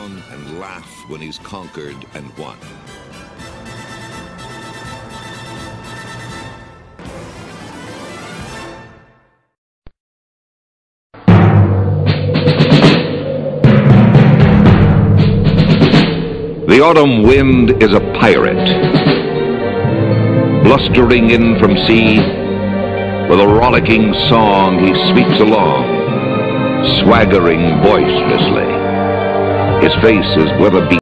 down and laugh when he's conquered and won. The autumn wind is a pirate, blustering in from sea. With a rollicking song he sweeps along, swaggering boisterously. His face is weather-beaten.